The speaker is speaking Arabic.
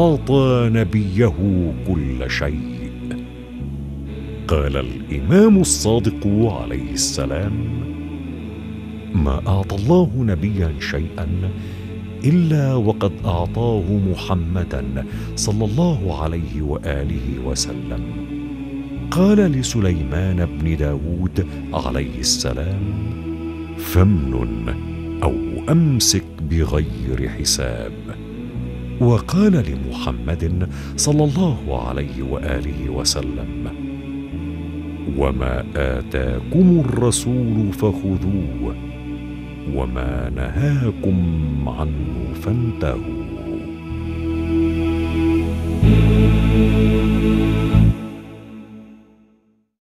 أعطى نبيه كل شيء. قال الإمام الصادق عليه السلام: ما أعطى الله نبيا شيئا إلا وقد أعطاه محمدا صلى الله عليه وآله وسلم. قال لسليمان بن داود عليه السلام: فامنن أو أمسك بغير حساب. وقال لمحمد صلى الله عليه وآله وسلم: وما آتاكم الرسول فخذوه وما نهاكم عنه فانتهوا.